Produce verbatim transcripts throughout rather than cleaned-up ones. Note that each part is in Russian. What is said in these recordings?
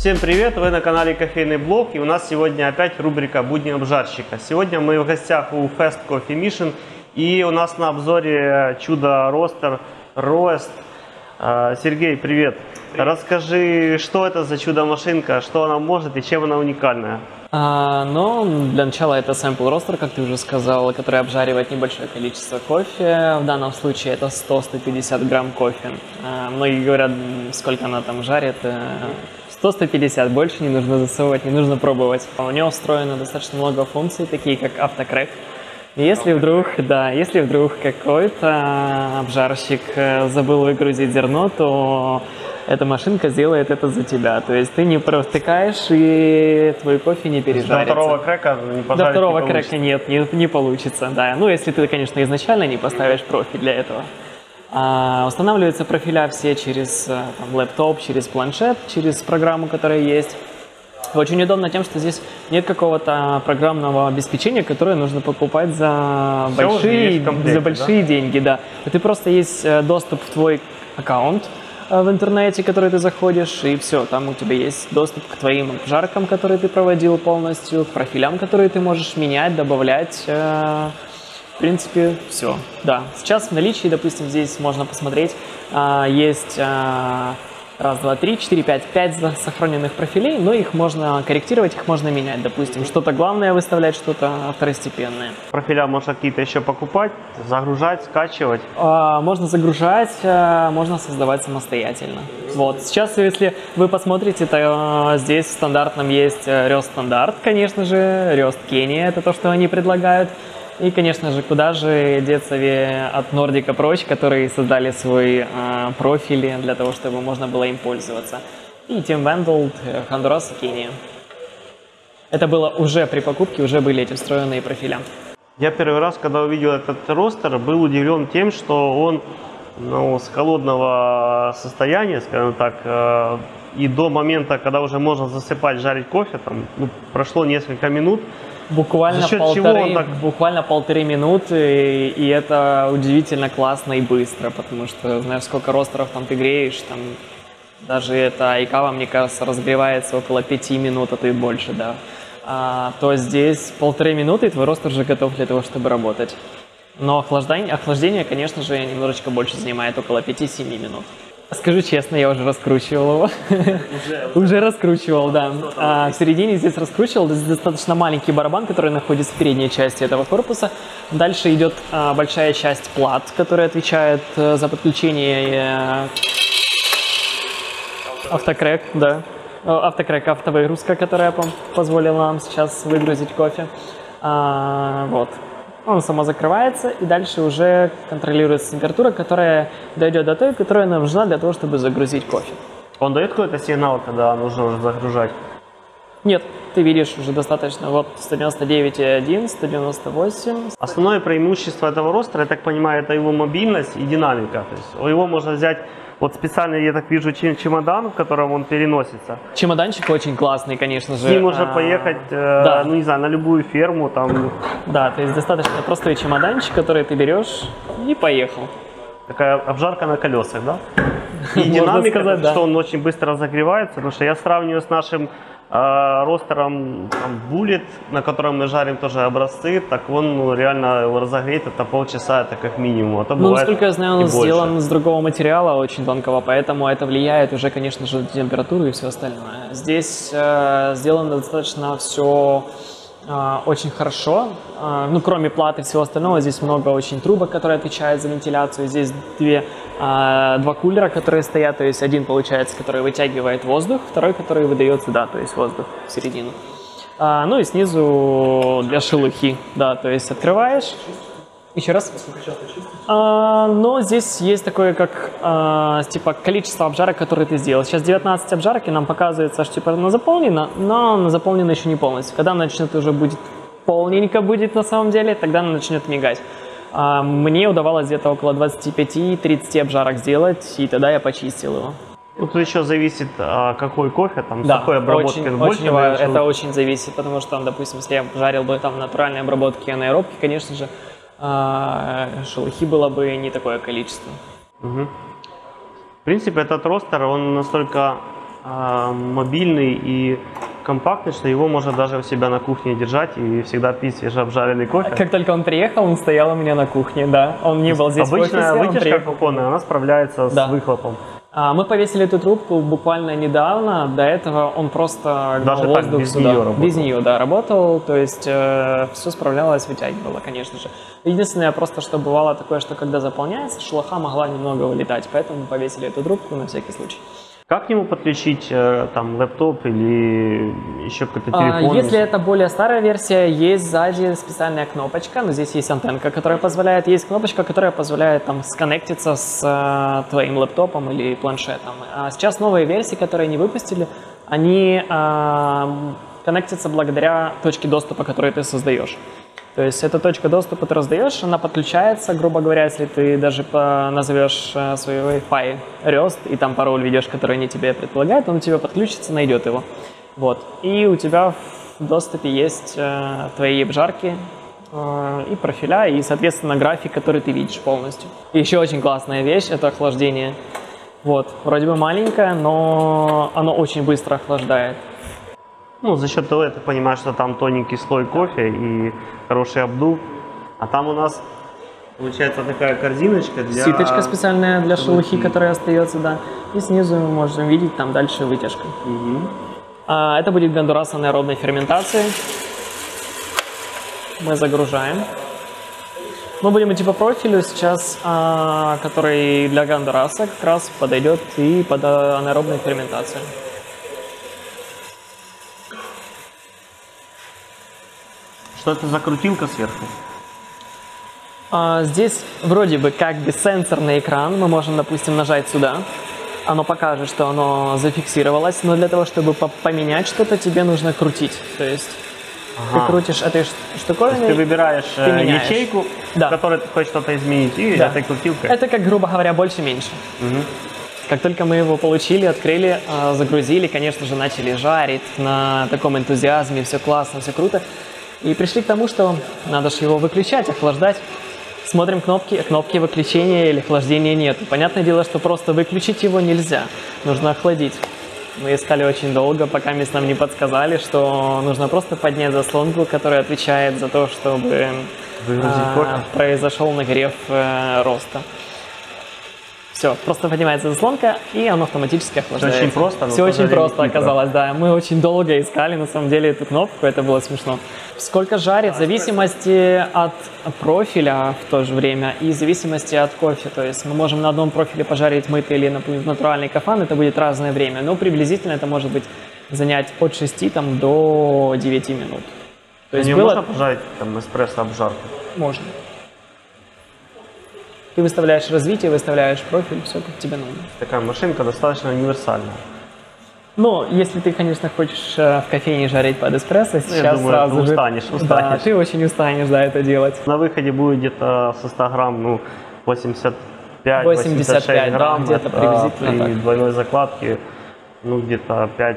Всем привет! Вы на канале Кофейный блог, и у нас сегодня опять рубрика «Будни обжарщика». Сегодня мы в гостях у Fast Coffee Mission, и у нас на обзоре чудо-ростер Roest. Сергей, привет! Привет! Расскажи, что это за чудо-машинка, что она может и чем она уникальная? А, ну, для начала это sample ростер, как ты уже сказал, который обжаривает небольшое количество кофе. В данном случае это сто — сто пятьдесят грамм кофе. А, многие говорят, сколько она там жарит. сто — сто пятьдесят, больше не нужно засовывать, не нужно пробовать. У него встроено достаточно много функций, такие как автокрэк. Если вдруг, да, если вдруг какой-то обжарщик забыл выгрузить зерно, то эта машинка сделает это за тебя. То есть ты не провтыкаешь, и твой кофе не пережарится. До второго крэка не пожарить До второго не крэка нет, не, не получится, да. Ну, если ты, конечно, изначально не поставишь профиль для этого. А, устанавливаются профиля все через там, лэптоп, через планшет, через программу, которая есть. Очень удобно тем, что здесь нет какого-то программного обеспечения, которое нужно покупать за Все большие, комплекте, за большие да? деньги. Да. Ты просто есть доступ в твой аккаунт в интернете, в который ты заходишь, и все, там у тебя есть доступ к твоим обжаркам, которые ты проводил полностью, к профилям, которые ты можешь менять, добавлять. В принципе, все. Да. Сейчас в наличии, допустим, здесь можно посмотреть, есть раз, два, три, четыре, пять, пять сохраненных профилей, но их можно корректировать, их можно менять. Допустим, что-то главное выставлять, что-то второстепенное. Профиля можно какие-то еще покупать, загружать, скачивать? Можно загружать, можно создавать самостоятельно. Вот. Сейчас, если вы посмотрите, то здесь в стандартном есть Roest стандарт, конечно же, Roest Kenya, это то, что они предлагают. И, конечно же, куда же деться от Nordic Approach, которые создали свой э, профиль для того, чтобы можно было им пользоваться. И Team Wendell, Honduras и Kenya. Это было уже при покупке, уже были эти встроенные профиля. Я первый раз, когда увидел этот ростер, был удивлен тем, что он ну, с холодного состояния, скажем так, э, и до момента, когда уже можно засыпать, жарить кофе, там, ну, прошло несколько минут. Буквально полторы, так... буквально полторы минуты, и, и это удивительно классно и быстро, потому что знаешь, сколько ростеров там ты греешь, там даже это айкава, мне кажется, разогревается около пяти минут, а то и больше, да. А, то здесь полторы минуты, и твой ростер уже готов для того, чтобы работать. Но охлаждение, охлаждение, конечно же, немножечко больше занимает, около пяти-семи минут. Скажу честно, я уже раскручивал его. Уже, уже раскручивал, да. А, в середине здесь раскручивал. Здесь достаточно маленький барабан, который находится в передней части этого корпуса. Дальше идет а, большая часть плат, которая отвечает а, за подключение а, автокрэк, да. Автокрэк, автовыгрузка, которая позволила нам сейчас выгрузить кофе. А, вот. Он само закрывается, и дальше уже контролируется температура, которая дойдет до той, которая нам нужна для того, чтобы загрузить кофе. Он дает какой-то сигнал, когда нужно уже загружать? Нет, ты видишь уже достаточно. Вот сто девяносто девять и один, сто девяносто восемь. Основное преимущество этого ростера, я так понимаю, это его мобильность и динамика. То есть его можно взять, вот специально, я так вижу, чемодан, в котором он переносится. Чемоданчик очень классный, конечно же. С ним можно поехать, э, да. ну не знаю, на любую ферму. Там. Да, то есть достаточно простой чемоданчик, который ты берешь и поехал. Такая обжарка на колесах, да? И динамика, сказать, да. Что он очень быстро разогревается, потому что я сравниваю с нашим э, ростером там, Bullet, на котором мы жарим тоже образцы, так он ну, реально его разогреть, это полчаса, это как минимум. А то ну, насколько я знаю, он сделан больше. С другого материала, очень тонкого, поэтому это влияет уже, конечно же, на температуру и все остальное. Здесь э, сделано достаточно все э, очень хорошо, э, ну, кроме платы и всего остального, здесь много очень трубок, которые отвечают за вентиляцию. Здесь две, э, два кулера, которые стоят, то есть один, получается, который вытягивает воздух, второй, который выдает сюда, то есть воздух в середину. А, ну и снизу для шелухи, да, то есть открываешь. Еще раз. А, но здесь есть такое, как а, типа количество обжарок, которые ты сделал. Сейчас девятнадцать обжарок, и нам показывается, что типа она заполнена, но она заполнена еще не полностью. Когда она начнет уже будет полненько будет на самом деле, тогда она начнет мигать. А, мне удавалось где-то около двадцати пяти — тридцати обжарок сделать, и тогда я почистил его. Тут еще зависит, какой кофе, там, да, с какой обработкой. Очень, больше, очень, это очень зависит, потому что, допустим, если я жарил бы там натуральной обработки и анаэробки, конечно же, шелухи было бы не такое количество. Угу. В принципе, этот ростер, он настолько а, мобильный и компактный, что его можно даже у себя на кухне держать и всегда пить свежеобжаренный кофе. Как только он приехал, он стоял у меня на кухне, да. Он не был здесь в офисе, обычная он вытяжка приехал. кухонная, она справляется Да. с выхлопом. А, Мы повесили эту трубку буквально недавно. До этого он просто гнал Даже так, воздух без сюда. нее работал? Без нее, да, работал. То есть э, все справлялось, вытягивало, конечно же. Единственное, просто что бывало такое, что когда заполняется, шелуха могла немного вылетать. Поэтому мы повесили эту трубку на всякий случай. Как к нему подключить э, там лэптоп или еще какой-то телефон? А, Если это более старая версия, есть сзади специальная кнопочка, но здесь есть антенка, которая позволяет, есть кнопочка, которая позволяет там сконнектиться с э, твоим лэптопом или планшетом. А сейчас новые версии, которые они выпустили, они э, коннектятся благодаря точке доступа, которую ты создаешь. То есть эта точка доступа ты раздаешь, она подключается, грубо говоря, если ты даже по- назовешь э, свой Wi-Fi рост и там пароль введешь, который они тебе предполагают, он у тебя подключится, найдет его. Вот. И у тебя в доступе есть э, твои обжарки э, и профиля, и, соответственно, график, который ты видишь полностью. И еще очень классная вещь – это охлаждение. Вот. Вроде бы маленькое, но оно очень быстро охлаждает. Ну, за счет того, я так понимаю, что там тоненький слой кофе и хороший обдув. А там у нас получается такая корзиночка для... Ситочка специальная для шелухи, шелухи. которая остается, да. И снизу мы можем видеть там дальше вытяжка. Мгм. А, это будет гондурас анаэробной ферментации. Мы загружаем. Мы будем идти по профилю сейчас, а, который для гондураса как раз подойдет и под анаэробную ферментацию. Что это за крутилка сверху? А, Здесь вроде бы как бы сенсорный экран. Мы можем, допустим, нажать сюда. Оно покажет, что оно зафиксировалось. Но для того, чтобы по- поменять что-то, тебе нужно крутить. То есть Ага. ты крутишь этой ш- То есть штуковиной. ты выбираешь ты э, меняешь. ячейку, Да. в которой ты хочешь что-то изменить, и Да. этой крутилкой. Это как, грубо говоря, больше-меньше. Мгм. Как только мы его получили, открыли, а, загрузили, конечно же, начали жарить на таком энтузиазме, все классно, все круто. И пришли к тому, что надо же его выключать, охлаждать. Смотрим кнопки, кнопки выключения или охлаждения нет. Понятное дело, что просто выключить его нельзя, нужно охладить. Мы искали очень долго, пока мне нам не подсказали, что нужно просто поднять заслонку, которая отвечает за то, чтобы Выгрузить а, кофе. произошел нагрев э, роста. Все, просто поднимается заслонка, и оно автоматически охлаждается. очень просто, но Все в то же очень время просто хитро. оказалось, да. Мы очень долго искали, на самом деле, эту кнопку, это было смешно. Сколько жарит, в зависимости от профиля в то же время и в зависимости от кофе. То есть мы можем на одном профиле пожарить мытый или, например, натуральный кафан, это будет разное время. Но приблизительно это может быть занять от шести там, до девяти минут. То есть Не было... можно пожарить там эспрессо обжарку? Можно. Ты выставляешь развитие, выставляешь профиль, все как тебе нужно. Такая машинка достаточно универсальная. Ну, если ты, конечно, хочешь э, в кофейне жарить под эспрессо, сейчас думаю, сразу ты же... устанешь, Да, устанешь. ты очень устанешь, да, это делать. На выходе будет где-то со ста грамм, ну, восемьдесят пять восемьдесят восемьдесят шесть пять, да, грамм. где-то Это приблизительно при так. двойной закладке, ну, где-то пять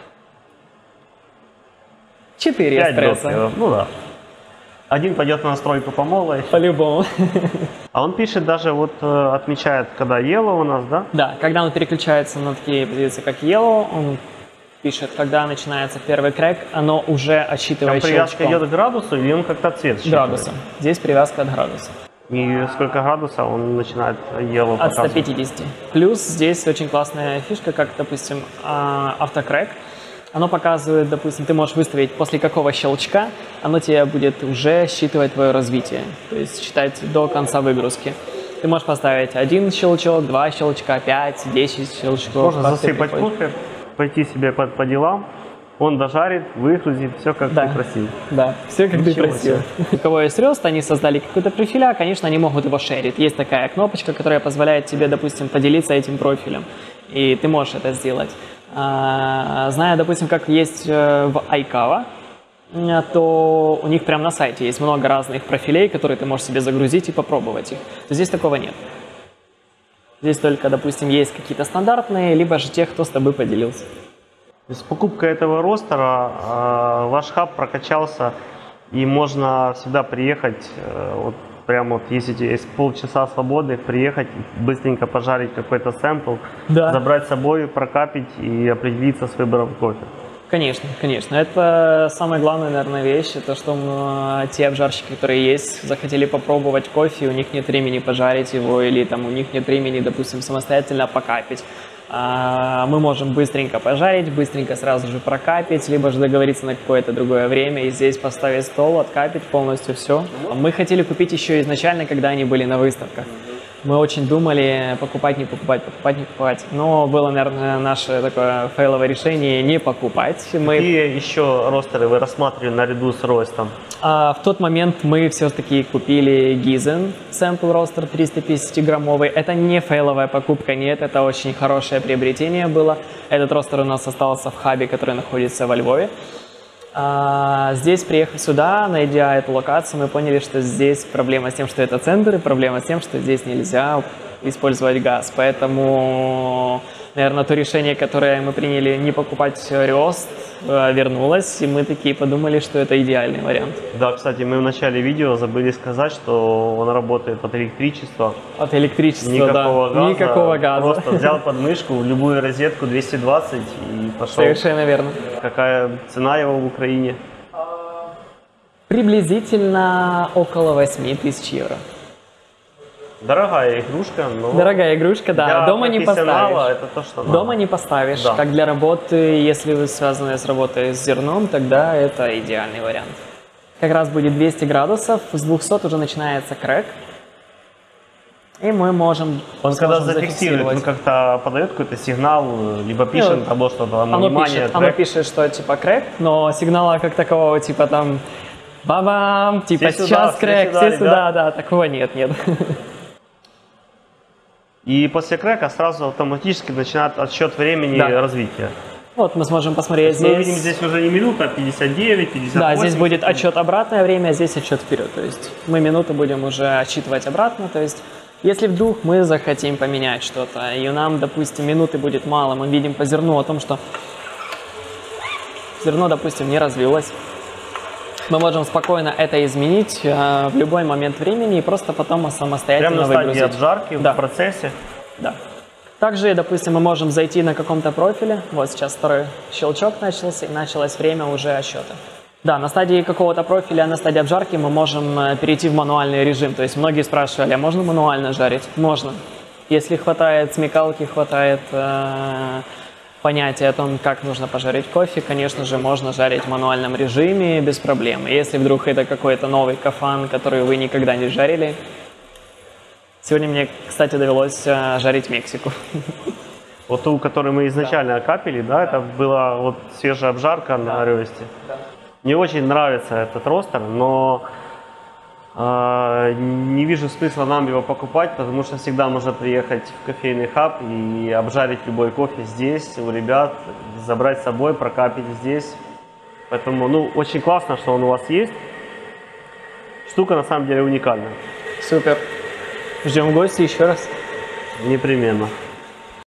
Четыре эспрессо. Ну да. Один пойдет на настройку помола. По-любому. А он пишет даже, вот э, отмечает, когда yellow у нас, да? Да, когда он переключается на такие позиции, как yellow, он пишет, когда начинается первый крэк, оно уже Там отсчитывает привязка щелчком. идет к градусу, или он как-то цвет считывает? Градусом. Здесь привязка от градуса. И сколько градусов он начинает yellow От ста показывать? пятидесяти. Плюс здесь очень классная фишка, как, допустим, а, автокрэк. Оно показывает, допустим, ты можешь выставить, после какого щелчка оно тебе будет уже считывать твое развитие. То есть считать до конца выгрузки. Ты можешь поставить один щелчок, два щелчка, пять, десять щелчков. Можно как тебе засыпать приходит. кофе, пойти себе по, по делам, он дожарит, выгрузит, все как Да. ты просил. Да, все как ты Ничего просил. У кого есть рост, они создали какой-то профиля, конечно, они могут его шерить. Есть такая кнопочка, которая позволяет тебе, допустим, поделиться этим профилем. И ты можешь это сделать. А, Зная, допустим, как есть э, в iCava, э, то у них прямо на сайте есть много разных профилей, которые ты можешь себе загрузить и попробовать их. То здесь такого нет. Здесь только, допустим, есть какие-то стандартные, либо же те, кто с тобой поделился. С покупкой этого ростера э, ваш хаб прокачался, и можно всегда приехать, э, вот, прямо вот если есть полчаса свободы, приехать, быстренько пожарить какой-то сэмпл, Да. забрать с собой, прокапить и определиться с выбором кофе. Конечно, конечно. Это самая главная, наверное, вещь, то, что м, те обжарщики, которые есть, захотели попробовать кофе, у них нет времени пожарить его, или там у них нет времени, допустим, самостоятельно покапить. А, мы можем быстренько пожарить, быстренько сразу же прокапить, либо же договориться на какое-то другое время и здесь поставить стол, откапить полностью все. Мы хотели купить еще изначально, когда они были на выставках. Мы очень думали, покупать, не покупать, покупать, не покупать. Но было, наверное, наше такое фейловое решение не покупать. Мы... Какие еще ростеры вы рассматривали наряду с Ростом? А, в тот момент мы все-таки купили Gizen Sample Roaster триста пятьдесят граммовый. Это не фейловая покупка, нет, это очень хорошее приобретение было. Этот ростер у нас остался в хабе, который находится во Львове. А, здесь, приехав сюда, найдя эту локацию, мы поняли, что здесь проблема с тем, что это центр, и проблема с тем, что здесь нельзя использовать газ. Поэтому, наверное, то решение, которое мы приняли, не покупать Рост, вернулось, и мы такие подумали, что это идеальный вариант. Да, кстати, мы в начале видео забыли сказать, что он работает от электричества. От электричества, Никакого да. газа. Никакого газа. Просто взял подмышку в любую розетку двести двадцать и пошел. Совершенно верно. Какая цена его в Украине? Приблизительно около восьми тысяч евро. Дорогая игрушка, но Дорогая игрушка, да. для Дома не профессионала поставишь. это то, что надо. Дома не поставишь. Да. Как для работы, если вы связаны с работой с зерном, тогда это идеальный вариант. Как раз будет двести градусов, с двухсот уже начинается крэк. И мы можем Он когда сможем зафиксирует, он зафиксировать. как-то подает какой-то сигнал, либо пишет Ну, того, что там, Оно внимание, пишет, оно трек. пишет, что типа крэк, но сигнала как такового типа там бабам, типа Все сейчас сюда, крэк, все все сюда, сюда, да, такого нет, нет. И после крека сразу автоматически начинает отсчет времени Да. развития. Вот мы сможем посмотреть Мы здесь. видим здесь уже не минута, а пятьдесят девять, пятьдесят восемь. Да, здесь будет отчет обратное время, а здесь отчет вперед. То есть мы минуты будем уже отсчитывать обратно. То есть если вдруг мы захотим поменять что-то, и нам, допустим, минуты будет мало, мы видим по зерну о том, что зерно, допустим, не развилось, мы можем спокойно это изменить э, в любой момент времени и просто потом самостоятельно Прямо на стадии выгрузить. обжарки, Да. в процессе. Да. Также, допустим, мы можем зайти на каком-то профиле. Вот сейчас второй щелчок начался, и началось время уже отсчета. Да, на стадии какого-то профиля, на стадии обжарки мы можем э, перейти в мануальный режим. То есть многие спрашивали, а можно мануально жарить? Можно. Если хватает смекалки, хватает э, понятия о том, как нужно пожарить кофе, конечно же, можно жарить в мануальном режиме без проблем. Если вдруг это какой-то новый кафан, который вы никогда не жарили. Сегодня мне, кстати, довелось э, жарить Мексику. Вот ту, которую мы изначально капили, да, это была вот свежая обжарка на Да. Рёсте. Да. Мне очень нравится этот ростер, но э, не вижу смысла нам его покупать, потому что всегда можно приехать в кофейный хаб и обжарить любой кофе здесь, у ребят, забрать с собой, прокапить здесь. Поэтому, ну, очень классно, что он у вас есть. Штука на самом деле уникальная. Супер. Ждем в гости еще раз. Непременно.